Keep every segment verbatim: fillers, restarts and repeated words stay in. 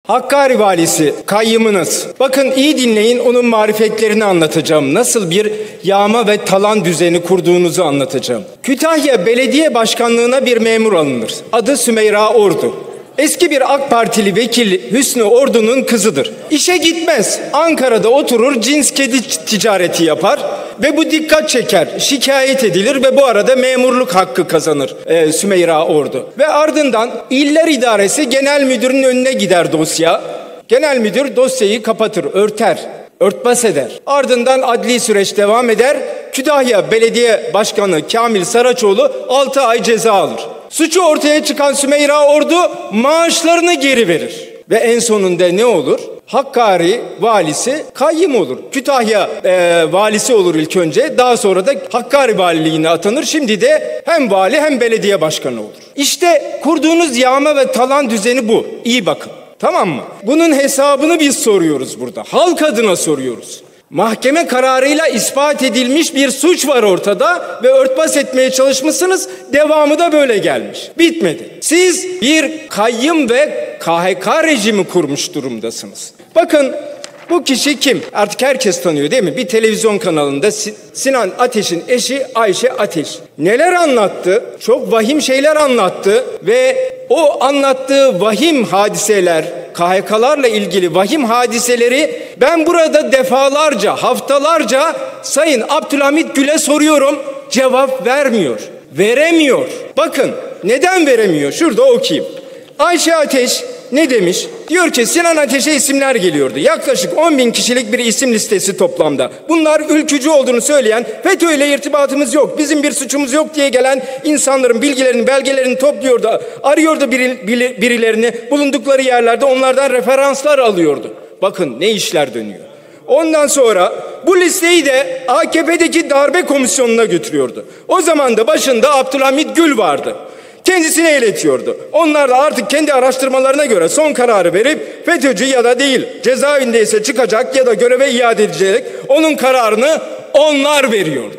Hakkari valisi, kayyımınız. Bakın iyi dinleyin, onun marifetlerini anlatacağım. Nasıl bir yağma ve talan düzeni kurduğunuzu anlatacağım. Kütahya Belediye Başkanlığı'na bir memur alınır. Adı Sümeyra Ordu. Eski bir AK Partili vekil Hüsnü Ordu'nun kızıdır. İşe gitmez. Ankara'da oturur, cins kedi ticareti yapar ve bu dikkat çeker. Şikayet edilir ve bu arada memurluk hakkı kazanır e, Sümeyra Ordu. Ve ardından İller İdaresi Genel Müdürünün önüne gider dosya. Genel Müdür dosyayı kapatır, örter, örtbas eder. Ardından adli süreç devam eder. Kütahya Belediye Başkanı Kamil Saraçoğlu altı ay ceza alır. Suçu ortaya çıkan Sümeyra Ordu maaşlarını geri verir. Ve en sonunda ne olur? Hakkari valisi kayyım olur. Kütahya e, valisi olur ilk önce. Daha sonra da Hakkari valiliğine atanır. Şimdi de hem vali hem belediye başkanı olur. İşte kurduğunuz yağma ve talan düzeni bu. İyi bakın. Tamam mı? Bunun hesabını biz soruyoruz burada. Halk adına soruyoruz. Mahkeme kararıyla ispat edilmiş bir suç var ortada ve örtbas etmeye çalışmışsınız. Devamı da böyle gelmiş. Bitmedi. Siz bir kayyım ve K H K rejimi kurmuş durumdasınız. Bakın bu kişi kim? Artık herkes tanıyor değil mi? Bir televizyon kanalında Sinan Ateş'in eşi Ayşe Ateş. Neler anlattı? Çok vahim şeyler anlattı ve o anlattığı vahim hadiseler, K H K'larla ilgili vahim hadiseleri ben burada defalarca, haftalarca Sayın Abdülhamit Gül'e soruyorum. Cevap vermiyor. Veremiyor. Bakın neden veremiyor? Şurada okuyayım. Ayşe Ateş ne demiş? Diyor ki Sinan Ateş'e isimler geliyordu. Yaklaşık on bin kişilik bir isim listesi toplamda. Bunlar ülkücü olduğunu söyleyen, FETÖ ile irtibatımız yok, bizim bir suçumuz yok diye gelen insanların bilgilerini, belgelerini topluyordu. Arıyordu biri, biri, birilerini, bulundukları yerlerde onlardan referanslar alıyordu. Bakın ne işler dönüyor. Ondan sonra bu listeyi de A K P'deki darbe komisyonuna götürüyordu. O zaman da başında Abdülhamit Gül vardı. Kendisine iletiyordu. Onlar da artık kendi araştırmalarına göre son kararı verip FETÖ'cü ya da değil, cezaevindeyse çıkacak ya da göreve iade edecek, onun kararını onlar veriyordu.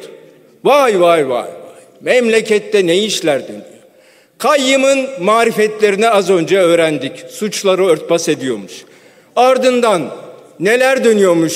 Vay vay vay vay. Memlekette ne işler dönüyor. Kayyımın marifetlerini az önce öğrendik. Suçları örtbas ediyormuş. Ardından neler dönüyormuş?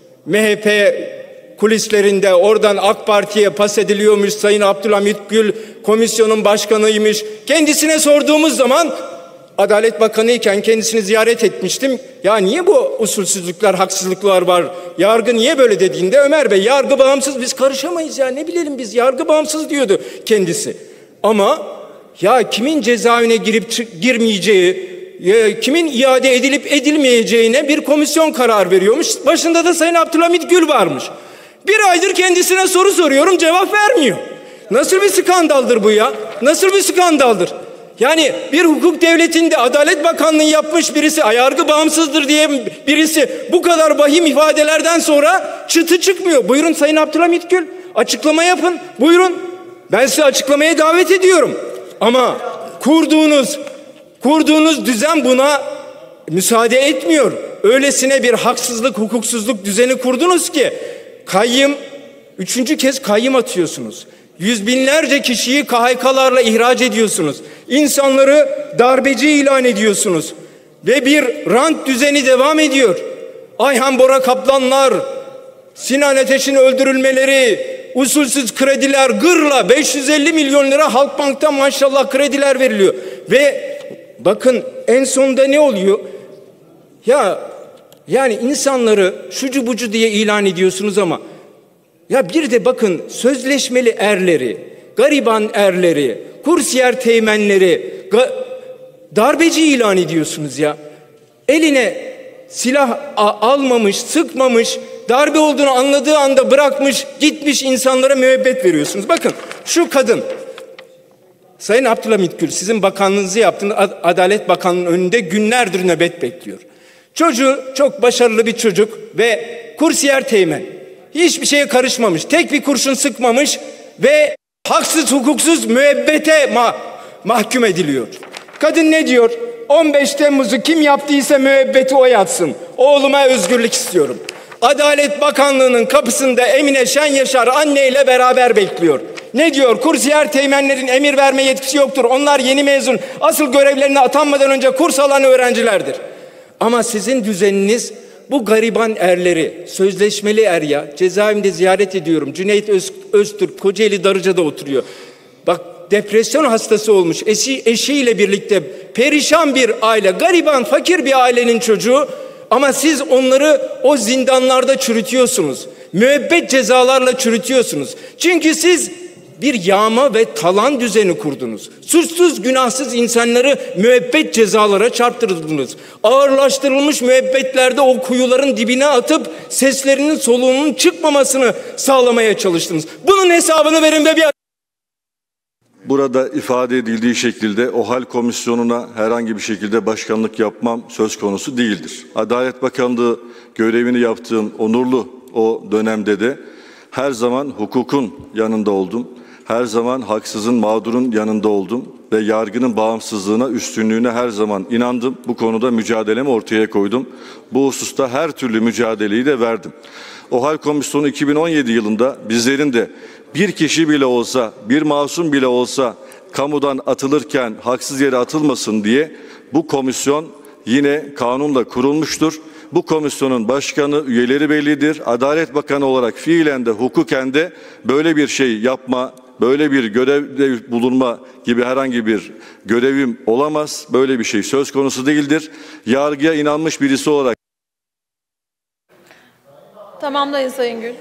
M H P kulislerinde, oradan AK Parti'ye pas ediliyormuş. Sayın Abdülhamit Gül komisyonun başkanıymış. Kendisine sorduğumuz zaman, Adalet Bakanı iken kendisini ziyaret etmiştim. Ya niye bu usulsüzlükler, haksızlıklar var? Yargı niye böyle dediğinde Ömer Bey yargı bağımsız, biz karışamayız ya, ne bilelim biz, yargı bağımsız diyordu kendisi. Ama ya kimin cezaevine girip girmeyeceği, kimin iade edilip edilmeyeceğine bir komisyon karar veriyormuş. Başında da Sayın Abdülhamit Gül varmış. Bir aydır kendisine soru soruyorum, cevap vermiyor. Nasıl bir skandaldır bu ya? Nasıl bir skandaldır? Yani bir hukuk devletinde Adalet Bakanlığı yapmış birisi, yargı bağımsızdır diye birisi bu kadar vahim ifadelerden sonra çıtı çıkmıyor. Buyurun Sayın Abdülhamit Gül, açıklama yapın. Buyurun. Ben sizi açıklamaya davet ediyorum. Ama kurduğunuz kurduğunuz düzen buna müsaade etmiyor. Öylesine bir haksızlık, hukuksuzluk düzeni kurdunuz ki kayyım, üçüncü kez kayyım atıyorsunuz. Yüz binlerce kişiyi K H K'larla ihraç ediyorsunuz. İnsanları darbeci ilan ediyorsunuz. Ve bir rant düzeni devam ediyor. Ayhan Bora Kaplanlar, Sinan Ateş'in öldürülmeleri, usulsüz krediler, gırla beş yüz elli milyon lira Halkbank'tan maşallah krediler veriliyor. Ve bakın en sonunda ne oluyor? Ya yani insanları şucu bucu diye ilan ediyorsunuz ama ya bir de bakın sözleşmeli erleri, gariban erleri, kursiyer teğmenleri darbeci ilan ediyorsunuz ya. Eline silah almamış, sıkmamış, darbe olduğunu anladığı anda bırakmış, gitmiş insanlara müebbet veriyorsunuz. Bakın şu kadın, Sayın Abdülhamit Gül, sizin bakanlığınızı yaptığınız Adalet Bakanlığı'nın önünde günlerdir nöbet bekliyor. Çocuğu çok başarılı bir çocuk ve kursiyer teğmen. Hiçbir şeye karışmamış, tek bir kurşun sıkmamış ve haksız hukuksuz müebbete ma- mahkum ediliyor. Kadın ne diyor? on beş Temmuz'u kim yaptıysa müebbeti o yatsın. Oğluma özgürlük istiyorum. Adalet Bakanlığı'nın kapısında Emine Şen Yaşar anneyle beraber bekliyor. Ne diyor? Kursiyer teğmenlerin emir verme yetkisi yoktur. Onlar yeni mezun. Asıl görevlerine atanmadan önce kurs alan öğrencilerdir. Ama sizin düzeniniz bu gariban erleri, sözleşmeli er ya, cezaevinde ziyaret ediyorum. Cüneyt Öz, Öztürk, Kocaeli Darıca'da oturuyor. Bak, depresyon hastası olmuş, eşi, eşiyle birlikte perişan bir aile, gariban, fakir bir ailenin çocuğu. Ama siz onları o zindanlarda çürütüyorsunuz. Müebbet cezalarla çürütüyorsunuz. Çünkü siz bir yağma ve talan düzeni kurdunuz. Suçsuz, günahsız insanları müebbet cezalara çarptırdınız. Ağırlaştırılmış müebbetlerde o kuyuların dibine atıp seslerinin, soluğunun çıkmamasını sağlamaya çalıştınız. Bunun hesabını verin ve bir... Burada ifade edildiği şekilde OHAL komisyonuna herhangi bir şekilde başkanlık yapmam söz konusu değildir. Adalet Bakanlığı görevini yaptığım onurlu o dönemde de her zaman hukukun yanında oldum. Her zaman haksızın, mağdurun yanında oldum ve yargının bağımsızlığına, üstünlüğüne her zaman inandım. Bu konuda mücadelemi ortaya koydum. Bu hususta her türlü mücadeleyi de verdim. OHAL Komisyonu iki bin on yedi yılında bizlerin de bir kişi bile olsa, bir masum bile olsa kamudan atılırken haksız yere atılmasın diye bu komisyon yine kanunla kurulmuştur. Bu komisyonun başkanı, üyeleri bellidir. Adalet Bakanı olarak fiilen de hukuken de böyle bir şey yapma, böyle bir görevde bulunma gibi herhangi bir görevim olamaz. Böyle bir şey söz konusu değildir. Yargıya inanmış birisi olarak. Tamamlayın Sayın Gül.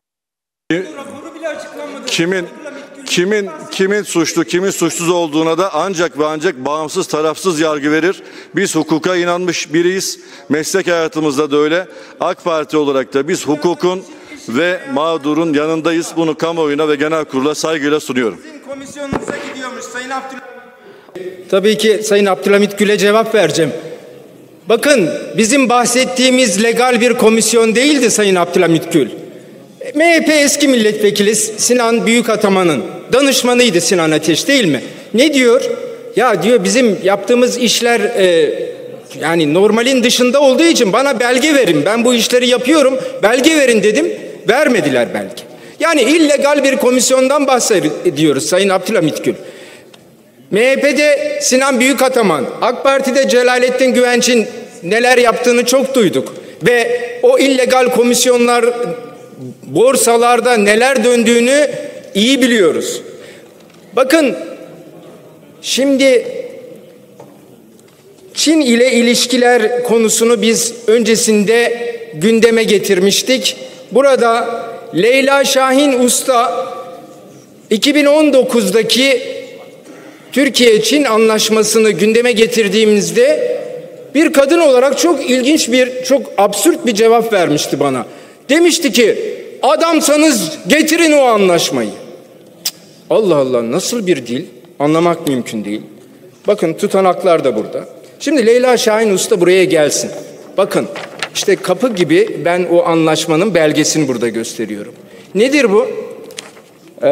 Kimin kimin kimin suçlu, kimin suçsuz olduğuna da ancak ve ancak bağımsız, tarafsız yargı verir. Biz hukuka inanmış biriyiz. Meslek hayatımızda da öyle. AK Parti olarak da biz hukukun ve mağdurun yanındayız. Bunu kamuoyuna ve genel kurula saygıyla sunuyorum. Sizin komisyonunuza gidiyormuş Sayın Abdülhamit. Tabii ki Sayın Abdülhamit Gül'e cevap vereceğim. Bakın, bizim bahsettiğimiz legal bir komisyon değildi Sayın Abdülhamit Gül. M H P eski milletvekili Sinan Büyükataman'ın danışmanıydı Sinan Ateş, değil mi? Ne diyor? Ya diyor, bizim yaptığımız işler e, yani normalin dışında olduğu için bana belge verin. Ben bu işleri yapıyorum, belge verin dedim. Vermediler belge. Yani illegal bir komisyondan bahsediyoruz Sayın Abdülhamit Gül. M H P'de Sinan Büyükataman, AK Parti'de Celalettin Güvenç'in neler yaptığını çok duyduk. Ve o illegal komisyonlar, borsalarda neler döndüğünü iyi biliyoruz. Bakın, şimdi Çin ile ilişkiler konusunu biz öncesinde gündeme getirmiştik. Burada Leyla Şahin Usta iki bin on dokuzdaki Türkiye-Çin anlaşmasını gündeme getirdiğimizde bir kadın olarak çok ilginç bir, çok absürt bir cevap vermişti bana. Demişti ki, adamsanız getirin o anlaşmayı. Cık, Allah Allah, nasıl bir dil? Anlamak mümkün değil. Bakın, tutanaklar da burada. Şimdi Leyla Şahin Usta buraya gelsin. Bakın, işte kapı gibi ben o anlaşmanın belgesini burada gösteriyorum. Nedir bu? Ee,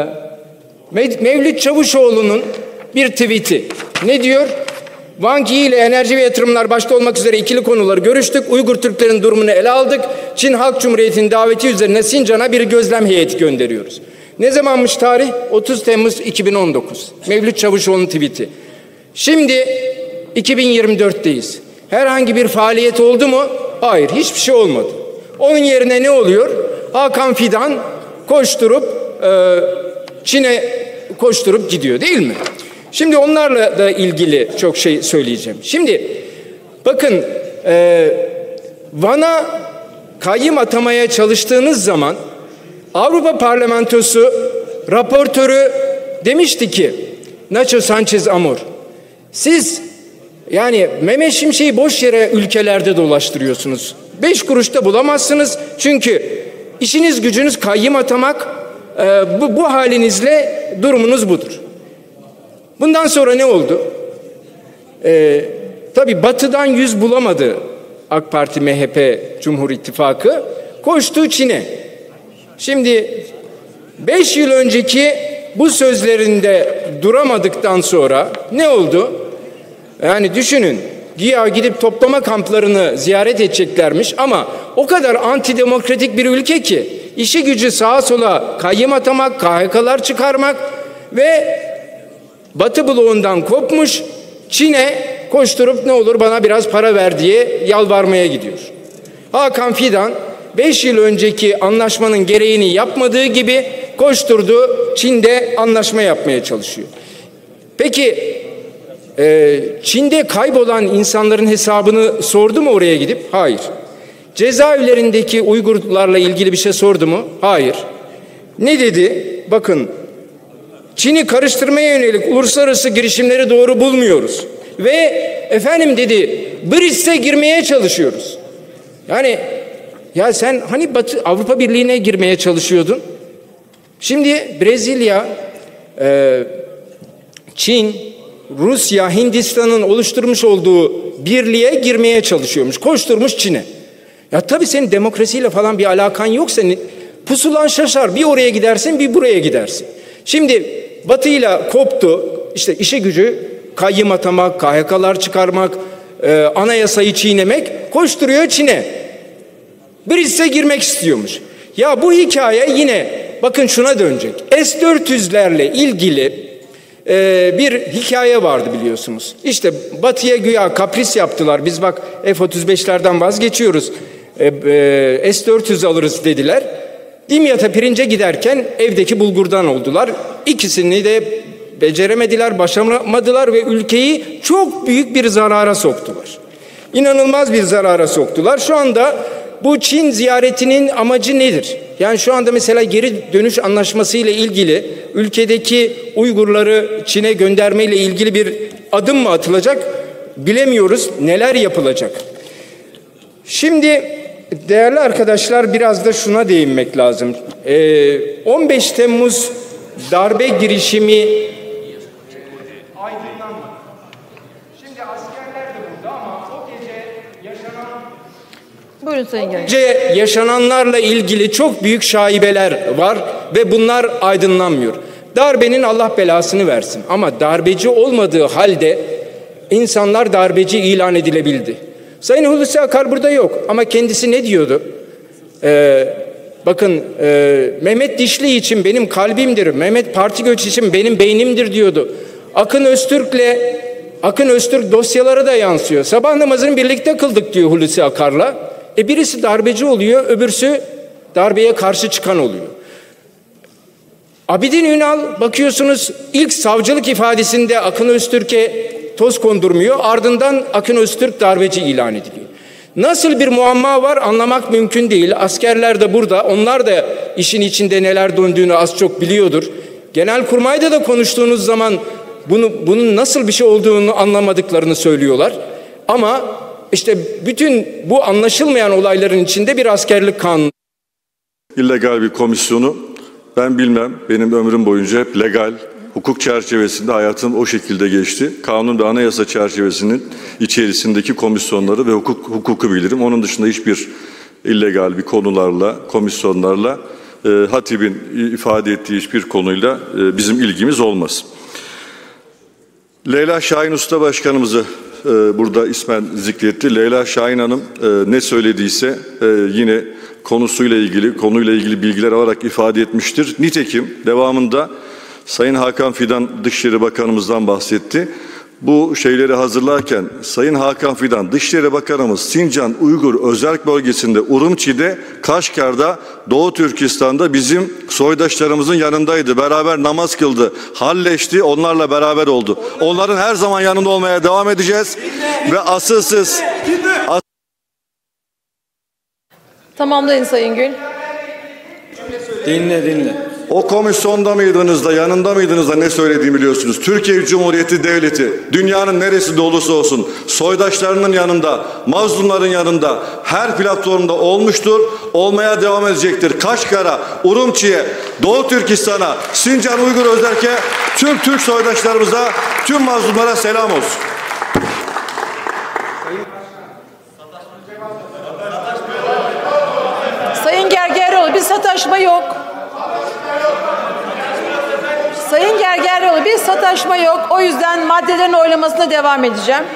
Mevlüt Çavuşoğlu'nun bir tweet'i. Ne diyor? Wang Yi ile enerji ve yatırımlar başta olmak üzere ikili konuları görüştük. Uygur Türklerin durumunu ele aldık. Çin Halk Cumhuriyeti'nin daveti üzerine Sincan'a bir gözlem heyeti gönderiyoruz. Ne zamanmış tarih? otuz Temmuz iki bin on dokuz. Mevlüt Çavuşoğlu'nun tweet'i. Şimdi iki bin yirmi dört'teyiz. Herhangi bir faaliyet oldu mu? Hayır, hiçbir şey olmadı. Onun yerine ne oluyor? Hakan Fidan koşturup e, Çin'e koşturup gidiyor, değil mi? Şimdi onlarla da ilgili çok şey söyleyeceğim. Şimdi bakın, e, Van'a kayyım atamaya çalıştığınız zaman Avrupa Parlamentosu raportörü demişti ki, Nacho Sanchez Amor, siz yani Mehmet Şimşek'i boş yere ülkelerde dolaştırıyorsunuz. Beş kuruşta bulamazsınız çünkü işiniz gücünüz kayyım atamak, e, bu, bu halinizle durumunuz budur. Bundan sonra ne oldu? Ee, tabii batıdan yüz bulamadı AK Parti, M H P, Cumhur İttifakı. Koştu Çin'e. Şimdi beş yıl önceki bu sözlerinde duramadıktan sonra ne oldu? Yani düşünün, güya gidip toplama kamplarını ziyaret edeceklermiş ama o kadar antidemokratik bir ülke ki işi gücü sağa sola kayyım atamak, K H K'lar çıkarmak ve Batı bloğundan kopmuş, Çin'e koşturup ne olur bana biraz para ver diye yalvarmaya gidiyor. Hakan Fidan beş yıl önceki anlaşmanın gereğini yapmadığı gibi koşturdu, Çin'de anlaşma yapmaya çalışıyor. Peki e, Çin'de kaybolan insanların hesabını sordu mu oraya gidip? Hayır. Cezaevlerindeki Uygurlarla ilgili bir şey sordu mu? Hayır. Ne dedi? Bakın, Çin'i karıştırmaya yönelik uluslararası girişimleri doğru bulmuyoruz. Ve efendim dedi, B R I C S'e girmeye çalışıyoruz. Yani ya sen hani Batı Avrupa Birliği'ne girmeye çalışıyordun. Şimdi Brezilya, e, Çin, Rusya, Hindistan'ın oluşturmuş olduğu birliğe girmeye çalışıyormuş. Koşturmuş Çin'e. Ya tabii senin demokrasiyle falan bir alakan yok senin. Pusulan şaşar. Bir oraya gidersin, bir buraya gidersin. Şimdi Batı'yla koptu. İşte işi gücü kayyım atamak, K H K'lar çıkarmak, e, anayasayı çiğnemek, koşturuyor Çin'e. B R I C S'e girmek istiyormuş. Ya bu hikaye yine bakın şuna dönecek. S dört yüzlerle ilgili e, bir hikaye vardı biliyorsunuz. İşte Batı'ya güya kapris yaptılar. Biz bak F otuz beşlerden vazgeçiyoruz. E, e, S dört yüz alırız dediler. Dimyat'a pirince giderken evdeki bulgurdan oldular. İkisini de beceremediler, başaramadılar ve ülkeyi çok büyük bir zarara soktular. İnanılmaz bir zarara soktular. Şu anda bu Çin ziyaretinin amacı nedir? Yani şu anda mesela geri dönüş anlaşması ile ilgili ülkedeki Uygurları Çin'e gönderme ile ilgili bir adım mı atılacak? Bilemiyoruz. Neler yapılacak? Şimdi değerli arkadaşlar, biraz da şuna değinmek lazım. Ee, on beş Temmuz darbe girişimi aydınlanmadı. Şimdi askerler de burada ama o gece yaşanan Buyurun Sayın Genel. gece yaşananlarla ilgili çok büyük şaibeler var ve bunlar aydınlanmıyor. Darbenin Allah belasını versin ama darbeci olmadığı halde insanlar darbeci ilan edilebildi. Sayın Hulusi Akar burada yok ama kendisi ne diyordu? Ee, bakın e, Mehmet Dişli için benim kalbimdir, Mehmet Partigöç için benim beynimdir diyordu. Akın Öztürk'le Akın Öztürk dosyalara da yansıyor. Sabah namazını birlikte kıldık diyor Hulusi Akar'la. E birisi darbeci oluyor, öbürsü darbeye karşı çıkan oluyor. Abidin Ünal bakıyorsunuz ilk savcılık ifadesinde Akın Öztürk'e toz kondurmuyor. Ardından Akın Öztürk darbeci ilan ediliyor. Nasıl bir muamma var anlamak mümkün değil. Askerler de burada. Onlar da işin içinde neler döndüğünü az çok biliyordur. Genelkurmay'da da konuştuğunuz zaman bunu, bunun nasıl bir şey olduğunu anlamadıklarını söylüyorlar. Ama işte bütün bu anlaşılmayan olayların içinde bir askerlik kanunu. İllegal bir komisyonu ben bilmem. Benim ömrüm boyunca hep legal, hukuk çerçevesinde hayatım o şekilde geçti. Kanun ve anayasa çerçevesinin içerisindeki komisyonları ve hukuk, hukuku bilirim. Onun dışında hiçbir illegal bir konularla, komisyonlarla, e, hatibin ifade ettiği hiçbir konuyla e, bizim ilgimiz olmaz. Leyla Şahin Usta Başkanımızı e, burada ismen zikretti. Leyla Şahin Hanım e, ne söylediyse e, yine konusuyla ilgili, konuyla ilgili bilgiler alarak ifade etmiştir. Nitekim devamında Sayın Hakan Fidan Dışişleri Bakanımızdan bahsetti. Bu şeyleri hazırlarken Sayın Hakan Fidan Dışişleri Bakanımız Sincan Uygur Özerk Bölgesi'nde, Urumçi'de, Kaşgar'da, Doğu Türkistan'da bizim soydaşlarımızın yanındaydı. Beraber namaz kıldı. Halleşti. Onlarla beraber oldu. Onların her zaman yanında olmaya devam edeceğiz. Ve asılsız as Tamamlayın Sayın Gül. Dinle dinle. O komisyonda mıydınız da, yanında mıydınız da ne söylediğimi biliyorsunuz. Türkiye Cumhuriyeti Devleti dünyanın neresinde olursa olsun soydaşlarının yanında, mazlumların yanında her platformda olmuştur, olmaya devam edecektir. Kaşgar'a, Urumçi'ye, Doğu Türkistan'a, Sincan Uygur Özerk'e, tüm Türk soydaşlarımıza, tüm mazlumlara selam olsun. Sayın Gergerlioğlu, bir sataşma yok. Sayın Gergerlioğlu, bir sataşma yok. O yüzden maddelerin oylamasına devam edeceğim.